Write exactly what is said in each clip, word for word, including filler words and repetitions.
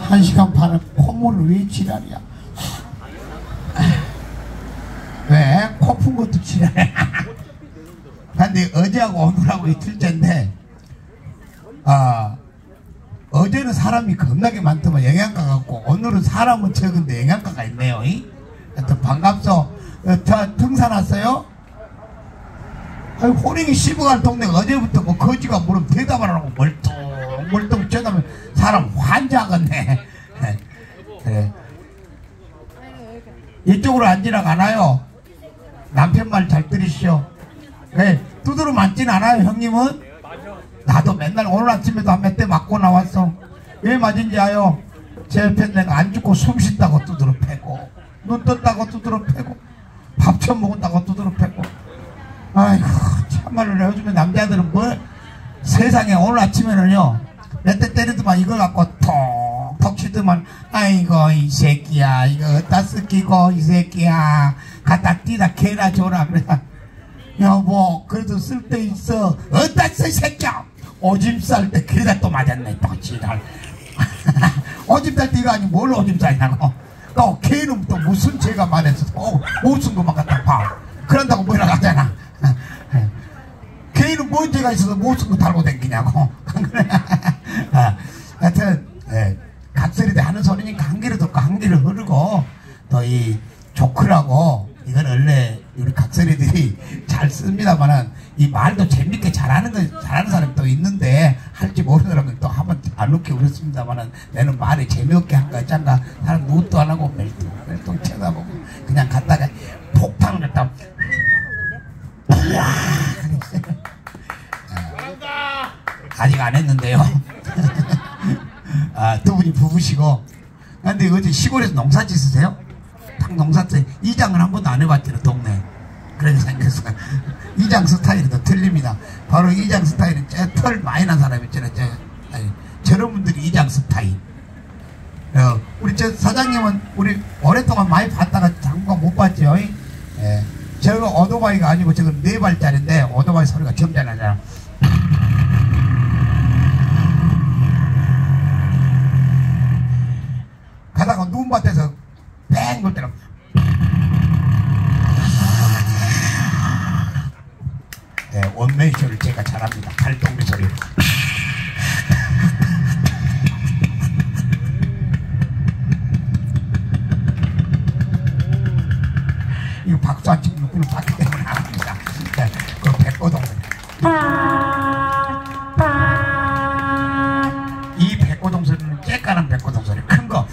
한 시간 반을 콧물을 왜 지랄이야? 왜? 코 푼 것도 지랄해. 근데 어제하고 오늘하고 이틀째인데, 아, 어제는 사람이 겁나게 많더만 영양가 같고, 오늘은 사람은 적은데 영양가가 있네요. 하여튼 반갑소. 어, 저 등산 왔어요? 아니, 호랭이 씹어갈 동네가 어제부터 뭐 거지가 물으면 대답을 안 하고 멀뚱 멀뚱 쳐다보면 사람 환장하겠네. 그래. 이쪽으로 앉으라 가나요? 남편 말 잘 들으시오. 네, 두드러 맞진 않아요. 형님은? 나도 맨날 오늘 아침에도 한 몇 대 맞고 나왔어. 왜 맞은지 아요? 제 옆에 내가 안 죽고 숨 쉰다고 두드러 패고, 눈 떴다고 두드러 패고, 밥 처음 먹었다고 두드러 패고. 아이고, 참말로 요즘에 남자들은 뭐, 세상에 오늘 아침에는요, 몇 대 때리더만 이걸 갖고 톡톡 치더만, 아이고 이 새끼야 이거 어디다 쓰기고 이 새끼야 갖다 뛰다 개나 줘라. 그래. 여보 그래도 쓸 데 있어. 어디다 써 이 새끼야. 오줌 쌀 때 그래다 또 맞았네 또 지랄. 오줌 쌀 때 이거 아니 뭘 오줌 싸냐고. 또 걔는 또 무슨 죄가 많아서 또 무슨 것만 갖다 봐. 그런다고 뭐라 하잖아. 걔는 뭔 죄가 있어서 무슨 거 달고 댕기냐고. 하여튼 예, 각설이대 하는 소리니까 한 귀를 듣고 한 귀를 흐르고, 또 이 조크라고 이건 원래 우리 각설이들이 잘 씁니다만은 이 말도 재밌게 잘하는 거 잘하는 사람이 또 있는데 할지 모르는 사람은 또 한번 안 웃겨 그렇습니다만은 내는 말이 재미없게 한 거 있잖아. 사람 무엇도 안 하고 멜뚱 멜뚱 쳐다보고 그냥 갔다가 폭탄을 갖다 아직 안 했는데요. 아, 두 분이 부부시고. 근데 어제 시골에서 농사 짓으세요? 딱 농사 때 이장은 한 번도 안 해봤대요 동네. 그래서 생겼어. 이장 스타일이 더 틀립니다. 바로 이장 스타일은 저 털 많이 난 사람 있잖아요. 저, 아니, 저런 분들이 이장 스타일. 어, 우리 저 사장님은 우리 오랫동안 많이 봤다가 당분간 못 봤죠. 예. 저거 오토바이가 아니고 저건 네 발짜리인데 오토바이 소리가 점잖아잖아. 가다가 눈밭에서 뱅 돌 때는 네, 원맨 쇼를 제가 잘합니다. 발동리 소리. 이거 박수 안 치면 누구는 박수 때문에 안 합니다. 네, 그 백고동 이 백고동 소리는 쬐까는 백고동 소리 큰 거.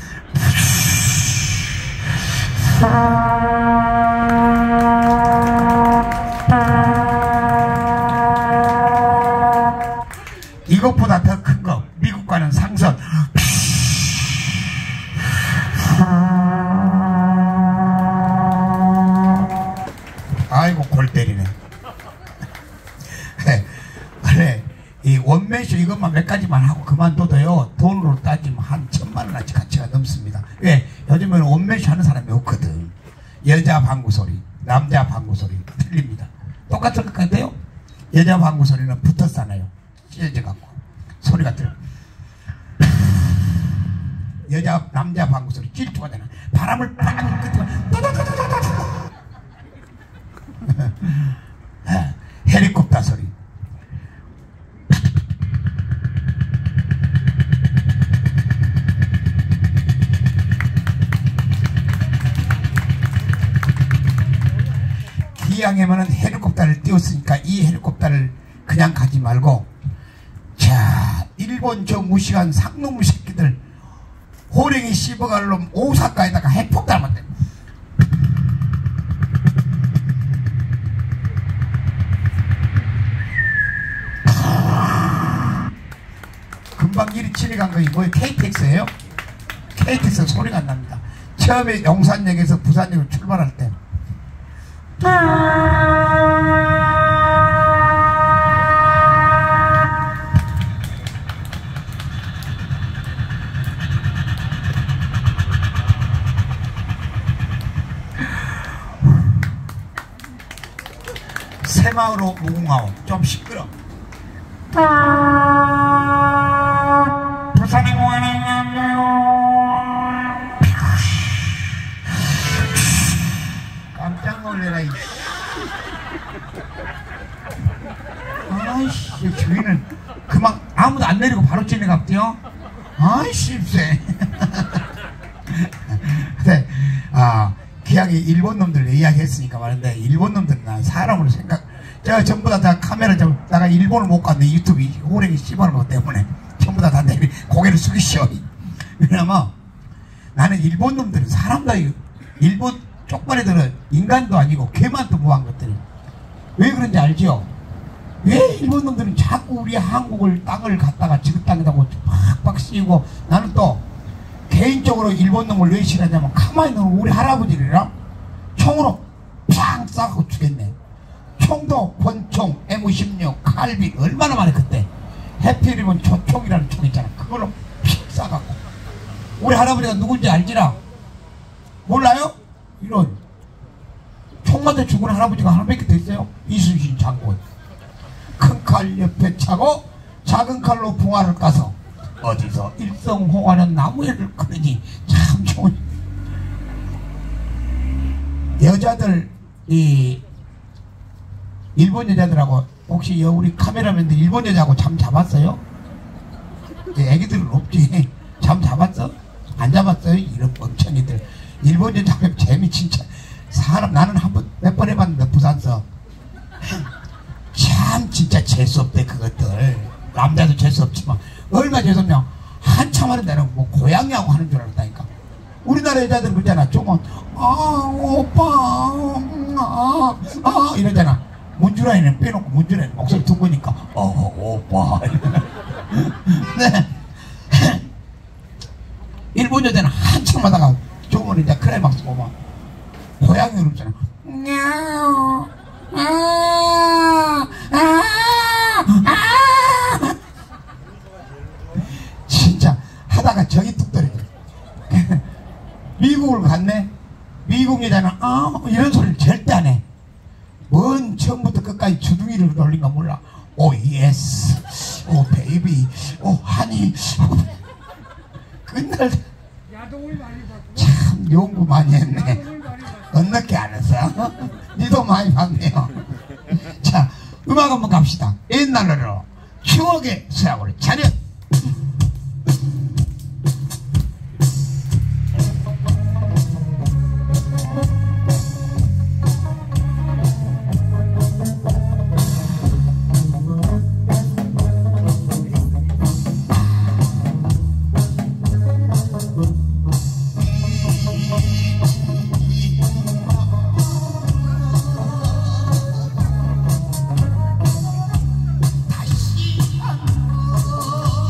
이것보다 더 큰 거 미국과는 상선. 아이고 골 때리네. 그래 이 원맨쇼 이것만 몇 가지만 하고 그만둬도요 돈으로 따지면 한 천만 원어치 가치가 넘습니다. 왜? 요즘에는 원맨쇼 하는 사람이 없거든. 여자 방구 소리 남자 방구 소리 틀립니다. 똑같은 것 같아요. 여자 방구 소리는 붙었잖아요. 찢어져갖고 소리가 들어. 여자 남자 방구 소리 질투하잖아. 바람을 빵 끄트면 따다다다다다. 헬리콥터 소리. 기왕이면은 헬리콥터를 띄웠으니까 이 헬리콥터를 그냥 가지 말고, 자 일본 저 무식한 상놈 새끼들 호랭이 씹어갈 놈 오사카에다가 핵폭탄을 돼. 금방 일이 지나간 거이 뭐예요? 케이티엑스예요? 케이티엑스 소리가 안 납니다. 처음에 용산역에서 부산역으로 출발할 때 새마을호 무궁화호 좀 시끄러. 부산에 뭐 하나 있냐고요. 같죠? 아이 씹세. 근데 아 기왕에 일본 놈들 이야기했으니까 말인데 일본 놈들은 나 사람으로 생각 제가 전부 다, 다 카메라 좀 나가 일본을 못 갔는데 유튜브 호랭이 씹어놓은 것 때문에 전부 다 다 내리 고개를 숙이셔. 왜냐면 나는 일본 놈들은 사람다 일본 쪽발이들은 인간도 아니고 개만도 무한 것들이 왜 그런지 알죠? 왜 일본 놈들은 자꾸 우리 한국을 땅을 갖다가 지금 땅에다가 팍팍 씌우고 나는 또 개인적으로 일본 놈을 왜 싫어하냐면 가만히 있는 우리 할아버지들이랑 총으로 팡 쏴갖고 죽겠네. 총도 권총, 엠 오십육, 칼비 얼마나 많이 그때 해피리본 초총이라는 총 있잖아. 그걸로 픽 쏴갖고 우리 할아버지가 누군지 알지라? 몰라요? 이런 총 맞아 죽은 할아버지가 하나밖에 더 있어요. 이순신 장군. 큰 칼 옆에 차고 작은 칼로 붕어를 까서 어디서 일성홍하는 나무에를 그러니 참 좋은 여자들 이 일본 여자들하고 혹시 우리 카메라맨들 일본 여자하고 잠 잡았어요? 애기들은 없지. 잠 잡았어? 안 잡았어요? 이런 멍청이들. 일본 여자하고 재미 진짜 사람 나는 한 번 몇 번 해봤는데 부산서 참 진짜 재수없대 그것들. 남자도 재수없지만 얼마나 재수없냐. 한참 하는 데는 뭐 고양이하고 하는 줄 알았다니까. 우리나라 여자들 그러잖아. 조금 아 오빠 아, 아 이러잖아. 문주라이는 빼놓고 문주라이는 목소리 둥그니까 어 오빠. 네. 일본 여자는 한참 하다가 조금은 이제 클라이막스 보면 고양이로 있잖아. 냐오 아, 아, 아. 진짜 하다가 정이 뚝 떨어져. 미국을 갔네. 미국 여자는 아 이런 소리를 절대 안 해. 뭔 처음부터 끝까지 주둥이를 돌린가 몰라. 오 예스 오 베이비 오 하니 끝날 참 연구 많이 했네. 어떻게 알았어? 니도 많이 봤네요. 자 음악 한번 갑시다. 옛날로 추억의 서야고를 차렷. 다시 한번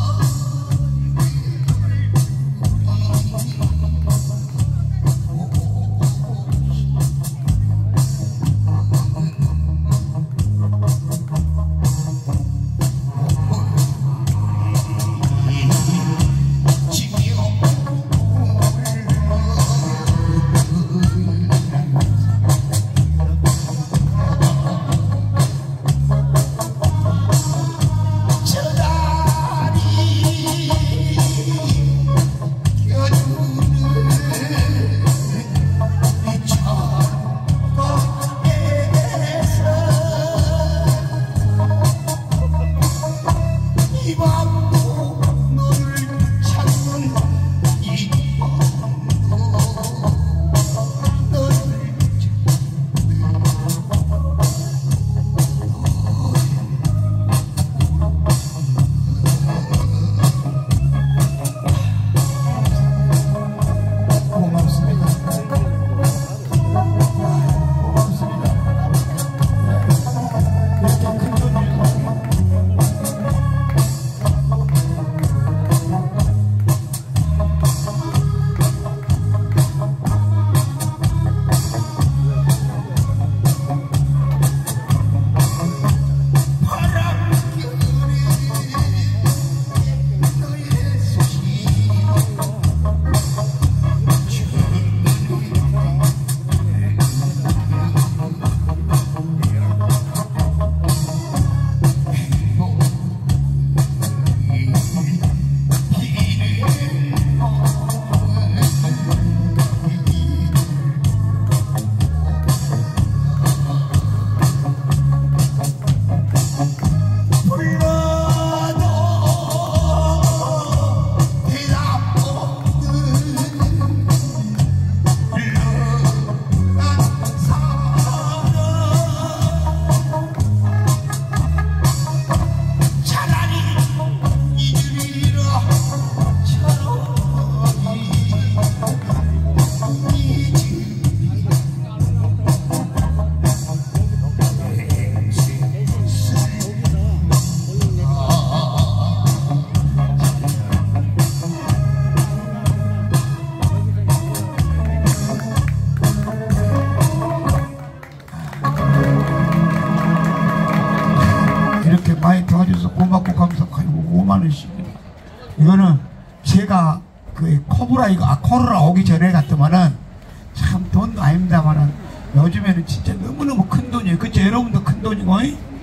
제가 그 코브라 이거 아 코로나 오기 전에 같으면은 참 돈도 아닙니다만은 요즘에는 진짜 너무너무 큰 돈이에요. 그쵸? 여러분도 큰 돈이고.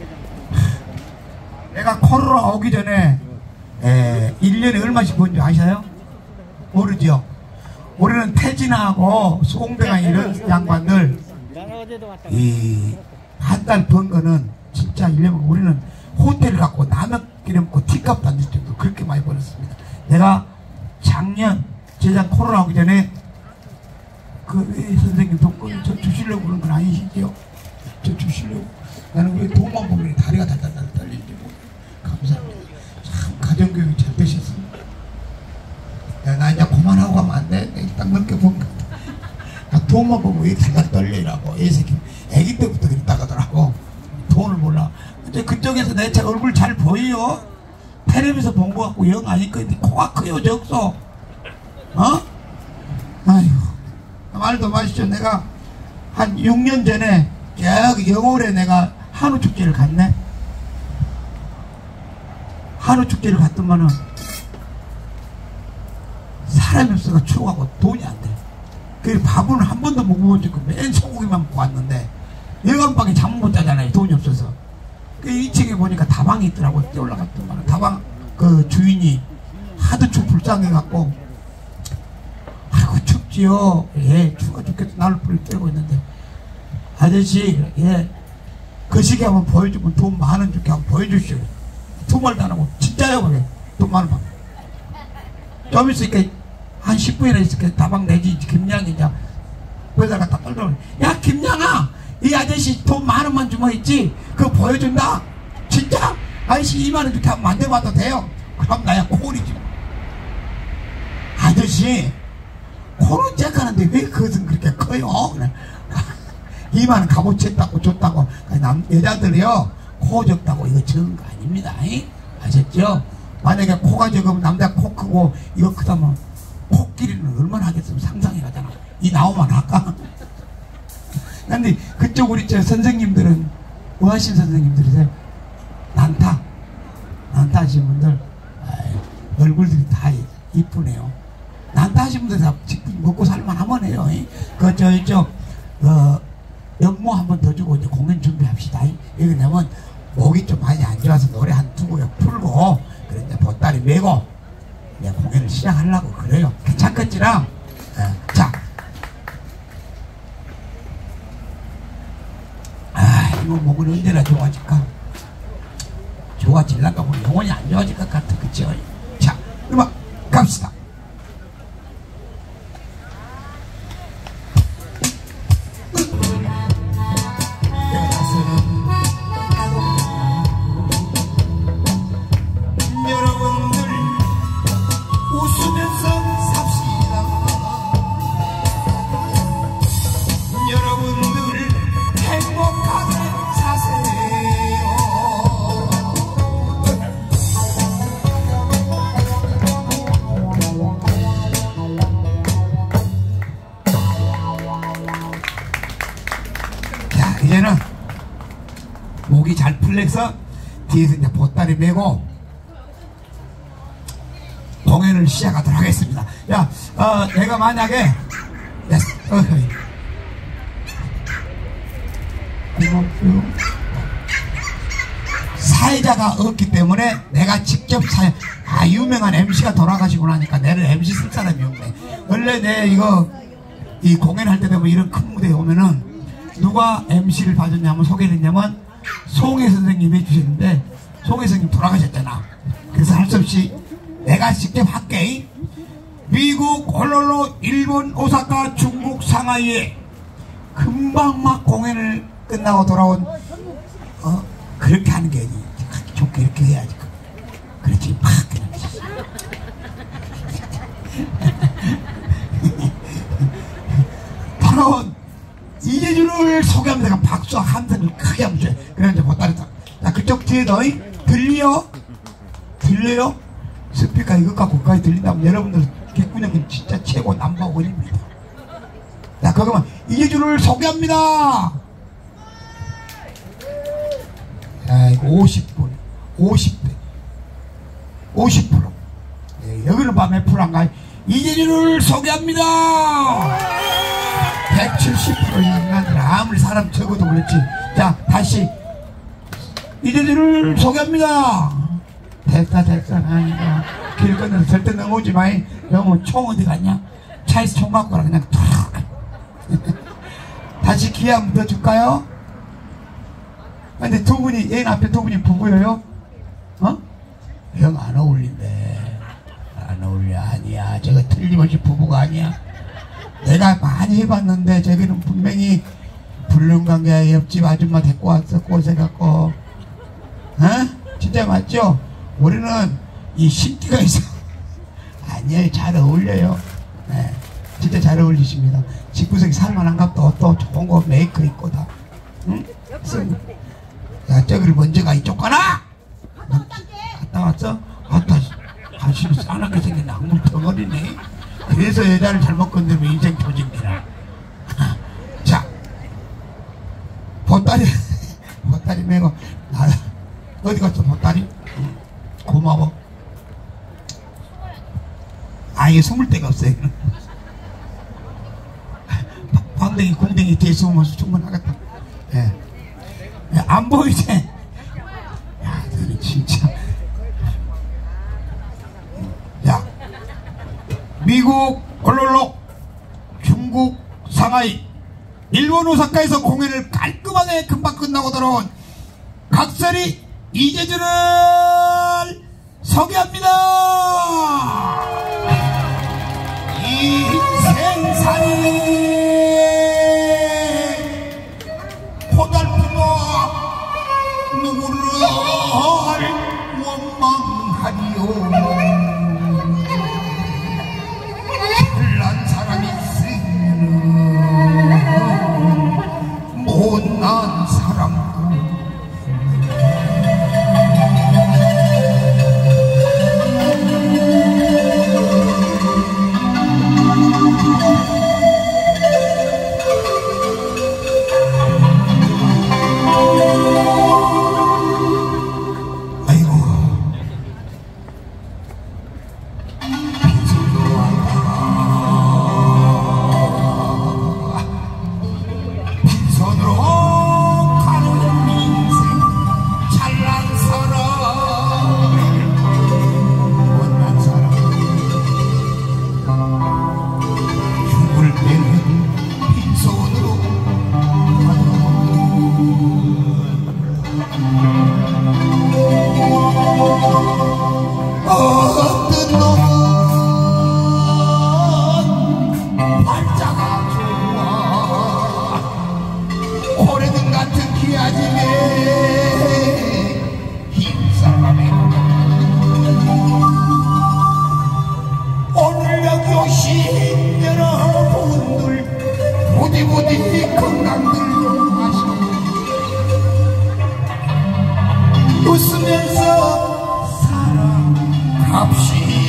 내가 코로나 오기 전에 에, 일 년에 얼마씩 번 줄 아시나요? 모르죠? 우리는 태진하고 수공대가 이런 양반들 이 한 달 번 거는 진짜 일 년에 우리는 호텔 갖고 남역기름 먹고 티값도 안 줄 정도 그렇게 많이 벌었습니다. 내가 작년 재작 코로나 오기 전에 그 선생님 돈 저 주시려고 그런 건 아니시죠? 저 주시려고 나는 왜 돈만 보면 다리가 달달달 떨리는지 모르겠어요. 감사합니다. 참 가정교육이 잘 되셨습니다. 야, 나 이제 그만하고 가면 안 돼. 딱 넘겨본 거. 나 돈만 보면 왜 달달 떨리라고. 이 새끼 애기 때부터 그랬다 가더라고. 돈을 몰라. 근데 그쪽에서 내 차 얼굴 잘 보여? 텔레비에서 본 거 같고 영 아니까 코가 커요 적소. 어? 아이고 말도 마시죠. 내가 한 육 년 전에 여기 영월에 내가 한우 축제를 갔네. 한우 축제를 갔더만은 사람이 없어가 추워가고 돈이 안 돼. 그 밥은 한 번도 못 먹어보고 맨 소고기만 먹고 왔는데 여간방에 잠 못 자잖아요. 돈이 없어서. 그 이 층에 보니까 다방이 있더라고. 뛰어 올라갔더만 다방 그 주인이 하도 추 불쌍해갖고 아이고 춥지요. 예 추워 죽겠어. 나를 불을 떼고 있는데 아저씨 예 거시기 한번 보여주면 돈 만원 줄게 한번 보여주시오. 두 말도 안 하고 진짜요 그게 돈 만원 받고 좀 있으니까 한 십 분이나 있으니까 다방 내지 김양이 이제 거기다 갖다 떨더니 야 김양아 이 아저씨 돈 만원만 주면 있지 그거 보여준다. 진짜? 아저씨 이만 원 줄게 한번 만져봐도 돼요? 그럼 나야 콜이지. 아저씨 코는 째까는데 왜 그것은 그렇게 커요? 이만 원 값어치 했다고 줬다고 남, 여자들이요 코 적다고 이거 적은 거 아닙니다. 이? 아셨죠? 만약에 코가 적으면 남자 코 크고 이거 크다면 코끼리는 얼마나 하겠으면 상상해 가잖아. 이 나오면 할까? 근데 그쪽 우리 저 선생님들은 뭐 하신 선생님들이세요? 난타 난타 하신 분들 아이, 얼굴들이 다 이쁘네요. 난타 하신 분들 다 먹고 살만 하면 해요. 그 저 이쪽 어, 연모 한 번 더 주고 이제 공연 준비합시다. 여기 내면 목이 좀 많이 안 좋아서 노래 한 두 곡 풀고 그래 이제 보따리 메고 이제 공연을 시작하려고 그래요. 괜찮겠지랑 어, 자 아 이거 목은 언제나 좋아질까? 좋아질란가 보니 영원히 안 좋아질 것 같아. 그쵸? 자 음악 갑시다. 이제는 목이 잘 풀려서 뒤에서 이제 보따리 메고 공연을 시작하도록 하겠습니다. 야, 어, 내가 만약에 어, 사회자가 없기 때문에 내가 직접 사, 아 유명한 엠씨가 돌아가시고 나니까 내를 엠씨 쓸 사람이 없네. 원래 내 이거 이 공연할 때 되면 이런 큰 무대에 오면은 누가 엠씨를 봐줬냐면 소개를 했냐면 송혜 선생님이 해주셨는데 송혜 선생님 돌아가셨잖아. 그래서 할 수 없이 내가 직접 할게. 미국 호놀룰루, 일본 오사카, 중국 상하이에 금방 막 공연을 끝나고 돌아온 어 그렇게 하는 게 아니지. 좋게 이렇게 해야지. 그렇지 막 그냥 돌아온 이재준을 소개합니다. 박수 한 번을 크게 한번 줘요. 그래 이제 보따리 타. 자 그쪽 뒤에 너희 들려? 들려요? 스피커 이것 갖고 거기까지 들린다면 여러분들 객구녕은 진짜 최고 남바원입니다. 자 그러면 이재준을 소개합니다. 자 이거 오십 분 오십 대 오십 퍼센트 여기는 밤에 풀한가 이재준을 소개합니다. 백칠십 퍼센트 인간들 아무리 사람 적어도 그렇지. 자 다시 이재준을 소개합니다. 됐다 됐다. 아니다. 길 건너서 절대 넘어오지 마이. 너무 총 어디 갔냐? 차에서 총 갖고 가라 그냥 툭. 다시 기회 한 번 더 줄까요? 근데 두 분이 얘 앞에 두 분이 부부예요? 어? 형 안 어울린대. 안 어울려. 아니야. 저거 틀림없이 부부가 아니야. 내가 많이 해봤는데 저기는 분명히 불륜관계 옆집 아줌마 데리고 왔어. 꼬세갖고. 어? 진짜 맞죠? 우리는 이 신기가 있어. 아니에요. 잘 어울려요. 네. 진짜 잘 어울리십니다. 집구석이 살만한갑도 또 좋은 거 메이커 있고 다. 응? 야, 저기를 먼저 가. 이쪽 가라! 갔다 왔어? 아따, 가시면 싸납게 생긴 악물 덩어리네. 그래서 여자를 잘못 건드리면 인생 조직이라. 자, 보따리, 보따리 메고, 나, 어디 갔어, 보따리? 응. 고마워. 아예 숨을 데가 없어요. 방댕이, 궁댕이 뒤에 숨으면 충분하겠다. 예. 야, 안 보이지? 야, 너는 진짜. 야, 미국 홀롤록, 중국 상하이, 일본 오사카에서 공연을 깔끔하게 금방 끝나고 돌아온 각설이 이재준을 소개합니다. 인생살이 고달프다. 누구를 원망하리요. 잘난 사람 있으면 못난 사람도 오늘 여기 오신 여러분들 부디 부디 건강들 하시고 웃으면서 살아갑시다.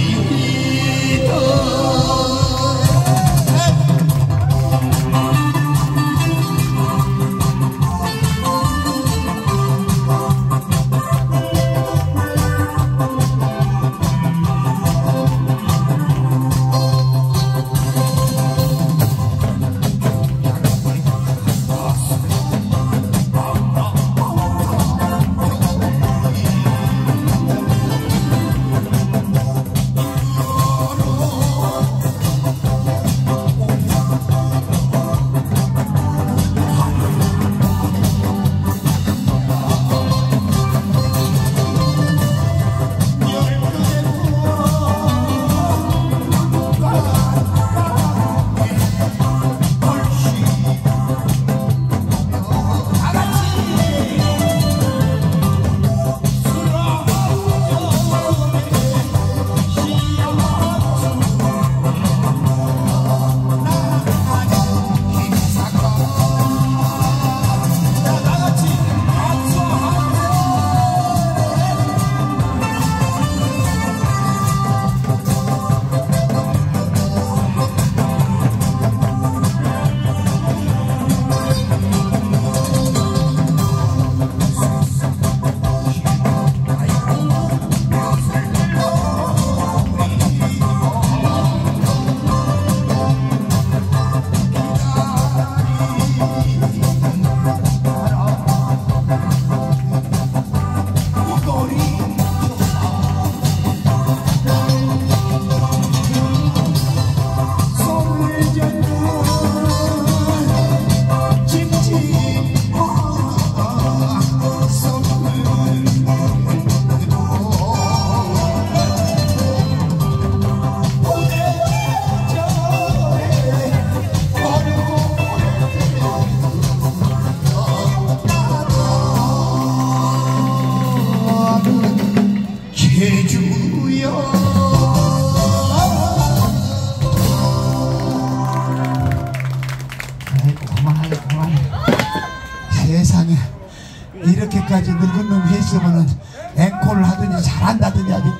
이렇게까지 늙은 놈이 했으면은 앵콜을 하더니 잘한다더니 아주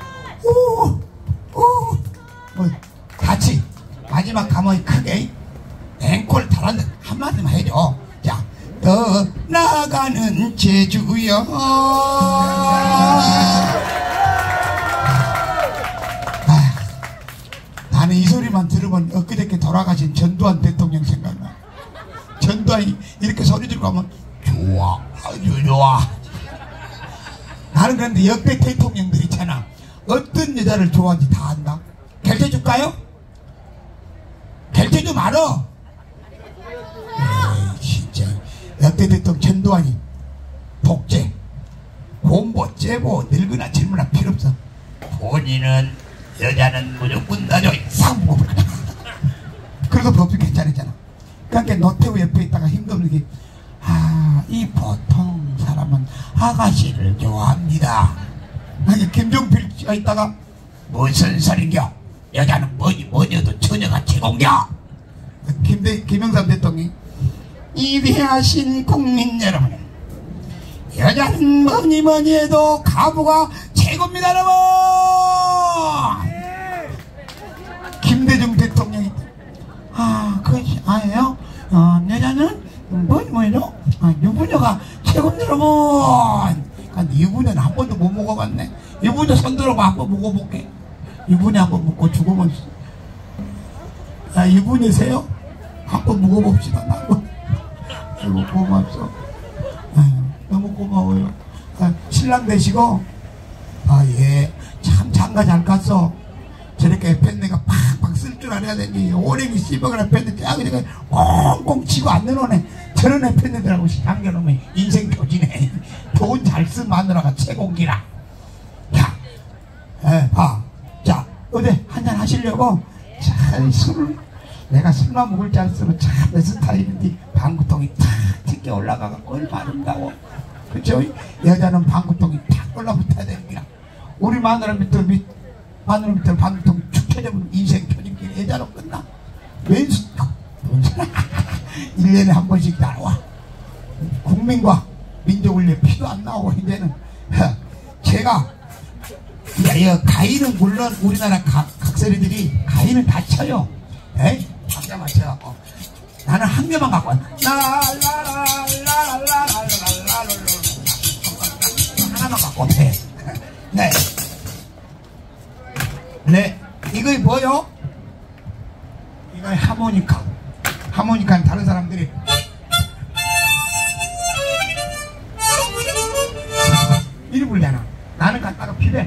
오오 뭐 같이 마지막 가만히 크게 앵콜 잘한다 한마디만 해줘. 자, 떠나가는 제주여. 아, 나는 이 소리만 들으면 엊그저께 돌아가신 전두환 대통령 생각나. 전두환이 이렇게 소리 지르고 하면 좋아, 아주 좋아. 나는 그런데 역대 대통령들 있잖아, 어떤 여자를 좋아하는지 다 안다. 결제 줄까요? 결제 좀 알아. 에이, 진짜 역대 대통령 전두환이 독재, 공보, 째보, 늙으나 젊으나 필요 없어. 본인은 여자는 무조건 나죠. 상부. 그래서 법이 괜찮았잖아. 그러니까 노태우 옆에 있다가 힘없는 게, 아, 이 보통 사람은 아가씨를 좋아합니다. 김종필씨가 있다가 무슨 소리냐, 여자는 뭐니 뭐니어도 처녀가 최고냐. 김대, 김영삼 대통령이 이대하신 국민 여러분, 여자는 뭐니 뭐니 해도 가부가 최고입니다 여러분. 김대중 대통령이 아 그것이 아예요. 어, 여자는 뭐니 뭐니요, 아, 유부녀가 최고입니다 여러분. 근데 유부녀는 한 번도 못 먹어봤네. 유부녀 손들어봐, 한번 먹어볼게. 유부녀 한번 먹고 죽으면, 아, 유부녀세요? 한번 먹어봅시다. 나도. 아이고, 고맙소. 아유, 너무 고마워요. 아, 신랑 되시고, 아, 예. 참 장가 잘 갔어. 저렇게 펜네가 팍팍 쓸 줄 알아야 되니, 오랭이 씹어가라 펜네 쫙 이렇게 꽁꽁 치고 안 내놓네. 저런 애 펜네들하고 당겨놓으면 인생 표지네. 돈 잘 쓴 마누라가 최고기라. 자, 에, 봐. 자, 어제 한잔 하시려고, 자, 술을, 내가 술만 먹을 줄 알았으면 참 내 스타일인데, 방구통이 탁 튀겨 올라가고 얼마 아름다워. 그쵸? 여자는 방구통이 탁 올라붙어야 되는 거야. 우리 마누라 밑에, 밑, 마누라 밑에 방구통이 축 펴져버리면 인생 표지기 여자로 끝나. 왼수, 일 년에 한 번씩 나와. 국민과 민족을 위해 피도 안 나오고, 이제는 제가 야, 가위는 물론 우리나라 각, 각설이들이 가위는 다 쳐요. 에이? 한 개만 쳐갖고 나는 한 개만 갖고 왔나. 하나만 갖고 해. 네. 네. 이거 뭐요? 이거 하모니카. 하모니카는 다른 사람들이 이리 불잖아. 나는 갖다가 피대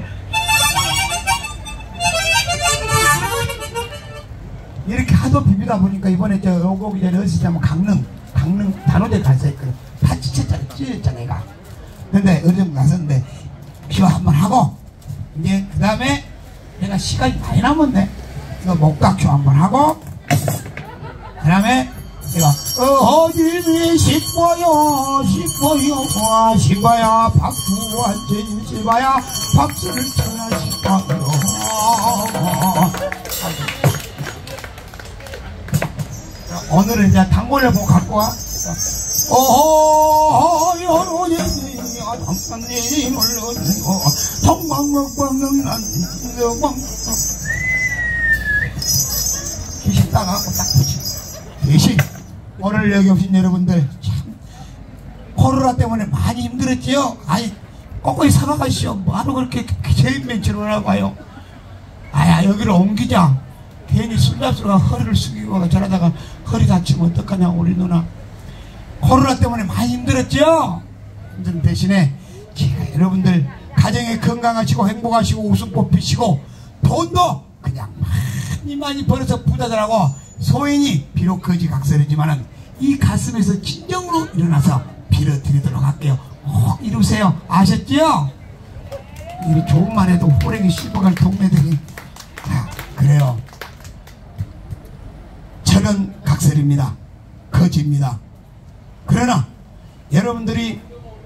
이렇게 하도 비비다 보니까 이번에 저 오기 전에 어디서 자면 강릉 강릉 단오대 갔어 했거든. 다 찢었잖아. 찢었잖아 얘가. 근데 어느 정도 나섰는데 피와 한번 하고, 이제 그 다음에 내가 시간이 많이 남았네. 이거 목각쇼 한번 하고, 그 다음에 내가 어허님이 싶어요 싶어요 와 싶어야 박수 완전히 싶어야 박수를 쳐야 싶어요. 오늘은 이제 단골을 보고 갖고 와. 어허 여러분이 당산님을 얻고 통광먹광는 난광 귀신 따가고 딱 붙이 대신 오늘 여기 오신 여러분들 참 코로나 때문에 많이 힘들었지요. 아니 거꾸이 사과가시오. 뭐하러 그렇게 제일 맨처럼 하고 와요. 아야 여기를 옮기자. 괜히 술 잡수가 허리를 숙이고 저러다가 허리 다치면 어떡하냐 우리 누나. 코로나 때문에 많이 힘들었죠. 힘든 대신에 제가 여러분들 가정에 건강하시고 행복하시고 웃음 뽑히시고 돈도 그냥 많이 많이 벌어서 부자들하고 소인이 비록 거지각설이지만은 이 가슴에서 진정으로 일어나서 빌어드리도록 할게요. 꼭 이루세요. 아셨죠? 이 좋은 말 해도 호랭이 씹어갈 동네들이. 아, 그래요. 저는 각설입니다. 거지입니다. 그러나 여러분들이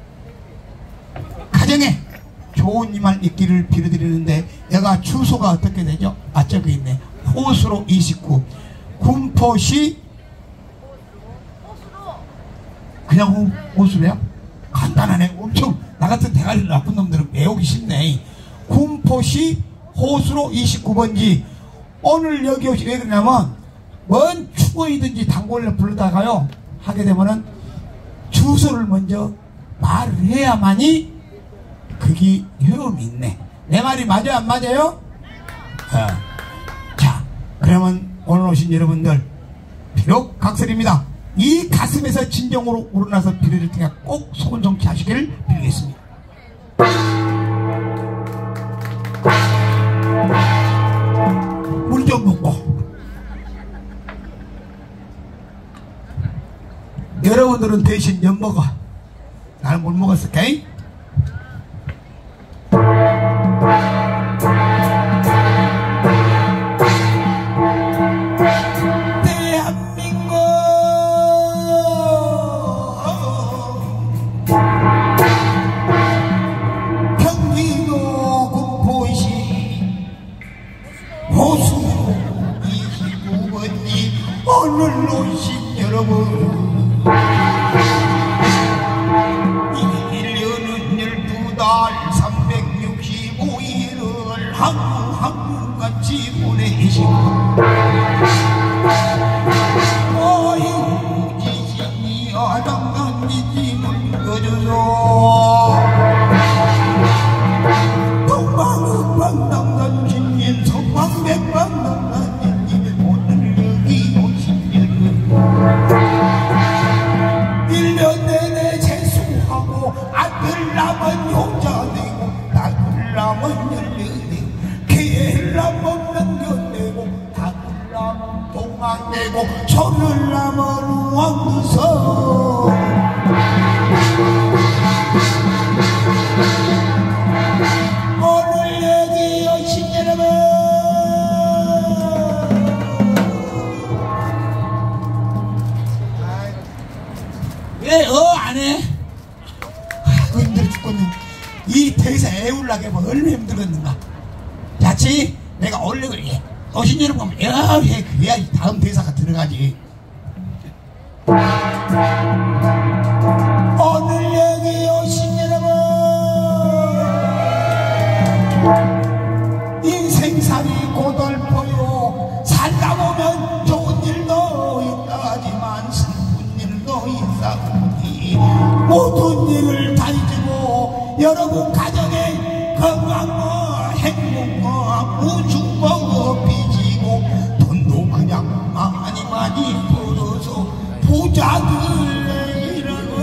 가정에 좋은 이말 있기를 빌어드리는데, 내가 주소가 어떻게 되죠? 아 저기 있네. 호수로 이십구 군포시. 그냥 호, 호수래요? 간단하네. 엄청 나 같은 대가리 나쁜 놈들은 외우기 쉽네. 군포시 호수로 이십구 번지. 오늘 여기 오시 왜 그러냐면 뭔 추고이든지 단골을 부르다가요 하게 되면은 주소를 먼저 말을 해야만이 그게 효험이 있네. 내 말이 맞아요 안 맞아요? 어. 자 그러면 오늘 오신 여러분들 비록 각설입니다. 이 가슴에서 진정으로 우러나서 비례를 통해 꼭 소원 성취하시기를 빌겠습니다. 물 좀 먹고. 여러분들은 대신 엿 먹어. 나는 물 먹었을까? 대한민국 경기도 군포시 호수 이십구 번지 오늘 오신 여러분 일 년은 열두 달 삼백육십오 일을 하루하루같이 보내시고 어휴 지신이 아담단지지 물겨줘서 동방읍방당단진님 서방백방당단진님 오늘 여기 오신 여러분 일 년 내내 재수하고 아들 남은 효자 되고 딸 남은 열려내고 개를 남은 남겨내고 닭을 남은 동안내고 소를 남은 왕무서 오늘 여기 오신 여러분 왜 어 안해? 아이고 힘들어 죽겠네. 이 대사 애울라게 뭐 얼마나 힘들었는가. 자치 내가 원래 그래 오신 여러분 보면 여해 그래야 다음 대사가 들어가지. 오늘 여기 오신 여러분 인생살이 고달퍼요. 살다 보면 좋은 일도 있다지만 슬픈 일도 있사오니 모든 일을 다 잊고 여러분 가정에 건강과 행복과 우주가 빚이고 돈도 그냥 많이 많이 벌어서 부자들 이라고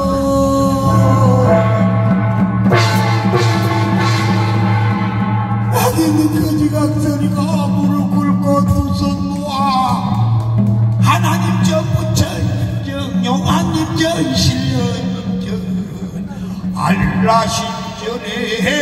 여기는 거지각설이가 무릎 꿇고 두 손 모아 하나님 저 부처님 저 용화님 저 신령 저 알라 신전에